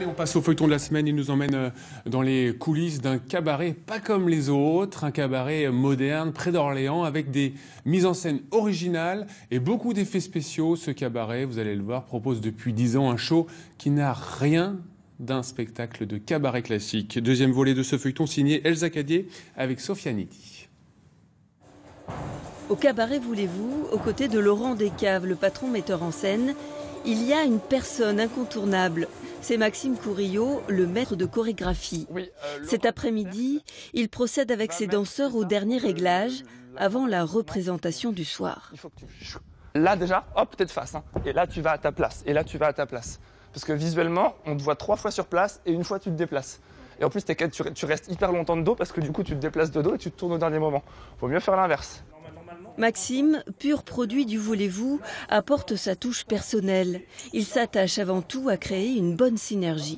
Allez, on passe au feuilleton de la semaine. Il nous emmène dans les coulisses d'un cabaret pas comme les autres, un cabaret moderne près d'Orléans avec des mises en scène originales et beaucoup d'effets spéciaux. Ce cabaret, vous allez le voir, propose depuis 10 ans un show qui n'a rien d'un spectacle de cabaret classique. Deuxième volet de ce feuilleton signé Elsa Cadier avec Sophia Nidi. Au cabaret Voulez-vous, aux côtés de Laurent Descaves, le patron metteur en scène, il y a une personne incontournable. C'est Maxime Courillot, le maître de chorégraphie. Cet après-midi, il procède avec ses danseurs au dernier réglage avant la représentation du soir. Là déjà, hop, t'es de face. Et là, tu vas à ta place. Et là, tu vas à ta place. Parce que visuellement, on te voit 3 fois sur place et une fois, tu te déplaces. Et en plus, tu restes hyper longtemps de dos parce que du coup, tu te déplaces de dos et tu te tournes au dernier moment. Vaut mieux faire l'inverse. Maxime, pur produit du Voulez-vous, apporte sa touche personnelle. Il s'attache avant tout à créer une bonne synergie.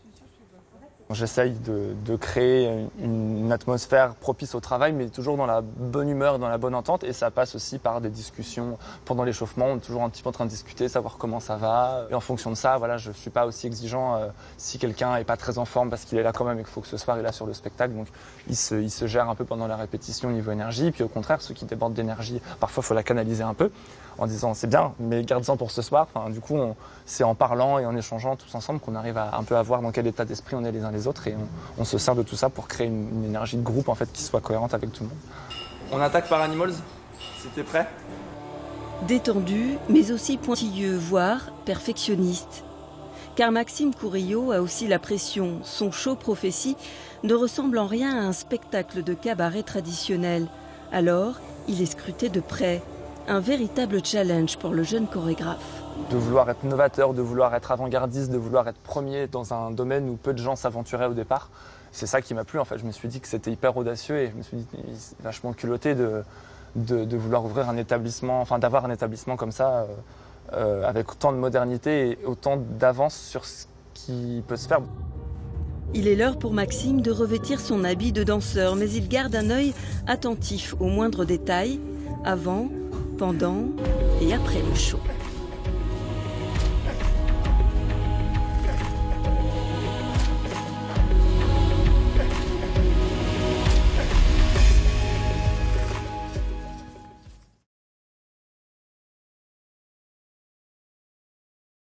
J'essaye de créer une atmosphère propice au travail, mais toujours dans la bonne humeur, dans la bonne entente. Et ça passe aussi par des discussions pendant l'échauffement. On est toujours un petit peu en train de discuter, savoir comment ça va. Et en fonction de ça, voilà, je ne suis pas aussi exigeant si quelqu'un n'est pas très en forme parce qu'il est là quand même et qu'il faut que ce soir il est là sur le spectacle. Donc il se gère un peu pendant la répétition au niveau énergie. Puis au contraire, ceux qui débordent d'énergie, parfois il faut la canaliser un peu en disant c'est bien, mais garde-en pour ce soir. Enfin, du coup, c'est en parlant et en échangeant tous ensemble qu'on arrive à un peu à voir dans quel état d'esprit on est les uns les autres et on se sert de tout ça pour créer une énergie de groupe en fait qui soit cohérente avec tout le monde. On attaque par Animals, si t'es prêt. Détendu, mais aussi pointilleux, voire perfectionniste. Car Maxime Courillot a aussi la pression. Son show prophétie ne ressemble en rien à un spectacle de cabaret traditionnel. Alors, il est scruté de près. Un véritable challenge pour le jeune chorégraphe. De vouloir être novateur, de vouloir être avant-gardiste, de vouloir être premier dans un domaine où peu de gens s'aventuraient au départ. C'est ça qui m'a plu en fait. Je me suis dit que c'était hyper audacieux et je me suis dit c'est vachement culotté de vouloir ouvrir un établissement, enfin d'avoir un établissement comme ça avec autant de modernité et autant d'avance sur ce qui peut se faire. Il est l'heure pour Maxime de revêtir son habit de danseur, mais il garde un œil attentif aux moindres détails, avant, pendant et après le show.